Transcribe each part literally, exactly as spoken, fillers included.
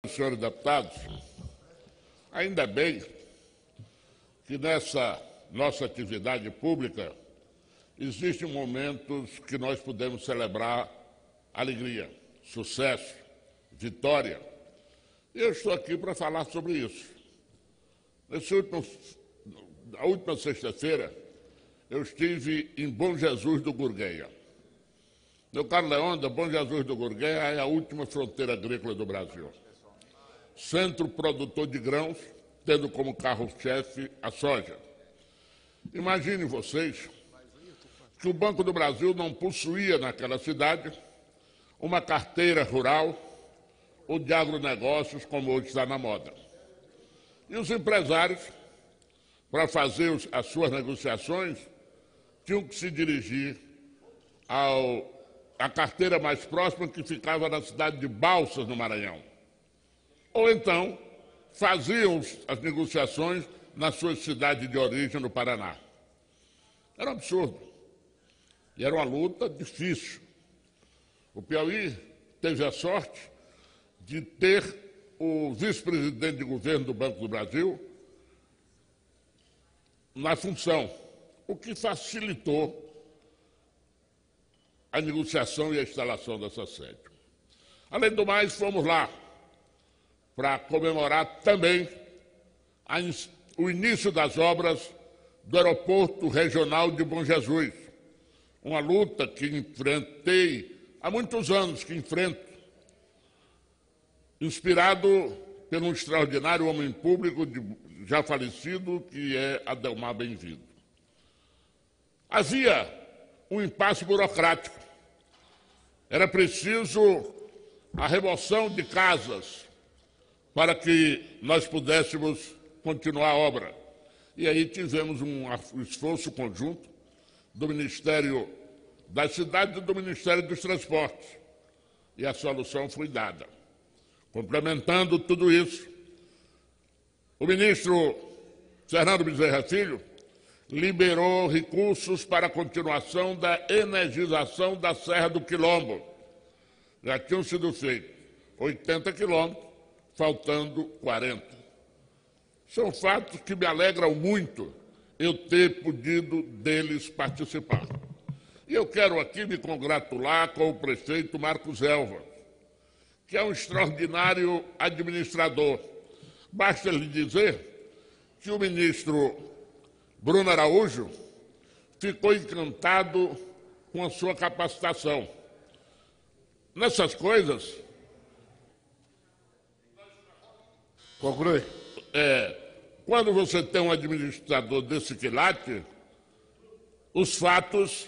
e senhores deputados, ainda bem que nessa nossa atividade pública existem momentos que nós podemos celebrar alegria, sucesso, vitória. E eu estou aqui para falar sobre isso. Nesse último, na última sexta-feira, eu estive em Bom Jesus do Gurgueia. Meu caro Leonda, Bom Jesus do Gurgueia é a última fronteira agrícola do Brasil. Centro produtor de grãos, tendo como carro-chefe a soja. Imaginem vocês que o Banco do Brasil não possuía naquela cidade uma carteira rural ou de agronegócios como hoje está na moda. E os empresários, para fazer as suas negociações, tinham que se dirigir ao, à carteira mais próxima, que ficava na cidade de Balsas, no Maranhão. Ou então, faziam as negociações na sua cidade de origem, no Paraná. Era um absurdo. E era uma luta difícil. O Piauí teve a sorte de ter o vice-presidente de governo do Banco do Brasil na função, o que facilitou a negociação e a instalação dessa sede. Além do mais, fomos lá para comemorar também a, o início das obras do Aeroporto Regional de Bom Jesus, uma luta que enfrentei há muitos anos, que enfrento, inspirado por um extraordinário homem público de, já falecido, que é Adelmar Bem-vindo. Havia um impasse burocrático. Era preciso a remoção de casas para que nós pudéssemos continuar a obra. E aí tivemos um esforço conjunto do Ministério das Cidades e do Ministério dos Transportes. E a solução foi dada. Complementando tudo isso, o ministro Fernando Bezerra Filho liberou recursos para a continuação da energização da Serra do Quilombo. Já tinham sido feitos oitenta quilômetros, faltando quarenta. São fatos que me alegram muito eu ter podido deles participar. E eu quero aqui me congratular com o prefeito Marcos Elva, que é um extraordinário administrador. Basta lhe dizer que o ministro Bruno Araújo ficou encantado com a sua capacitação. Nessas coisas... Conclui. É, quando você tem um administrador desse quilate, os fatos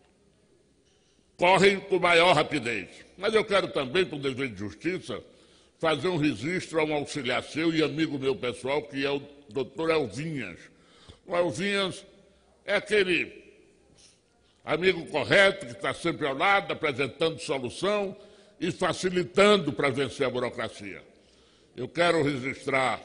correm com maior rapidez. Mas eu quero também, por dever de justiça, fazer um registro a um auxiliar seu e amigo meu pessoal, que é o doutor Elvinhas. O Elvinhas é aquele amigo correto que está sempre ao lado, apresentando solução e facilitando para vencer a burocracia. Eu quero registrar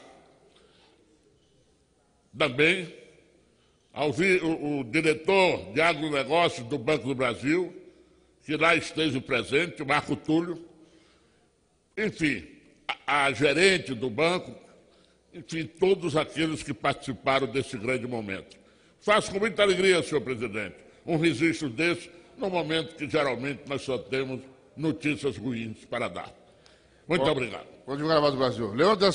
também ao vi, o, o diretor de agronegócios do Banco do Brasil, que lá esteve presente, o Marco Túlio, enfim, a, a gerente do banco, enfim, todos aqueles que participaram desse grande momento. Faço com muita alegria, senhor presidente, um registro desse, no momento que geralmente nós só temos notícias ruins para dar. Muito Bom, obrigado. Bom dia, Brasil. Leandro